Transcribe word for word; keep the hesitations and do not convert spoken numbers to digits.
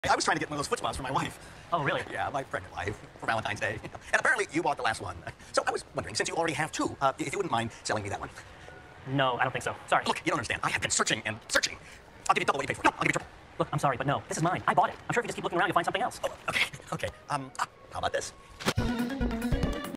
I was trying to get one of those foot spas for my wife. Oh, really? Yeah, my pregnant wife, for Valentine's Day. And apparently you bought the last one. So I was wondering, since you already have two, uh, if you wouldn't mind selling me that one. No, I don't think so. Sorry. Look, you don't understand. I have been searching and searching. I'll give you double what you paid for. No, I'll give you triple. Look, I'm sorry, but no. This is mine. I bought it. I'm sure if you just keep looking around, you'll find something else. Oh, okay, okay. Um, ah, how about this?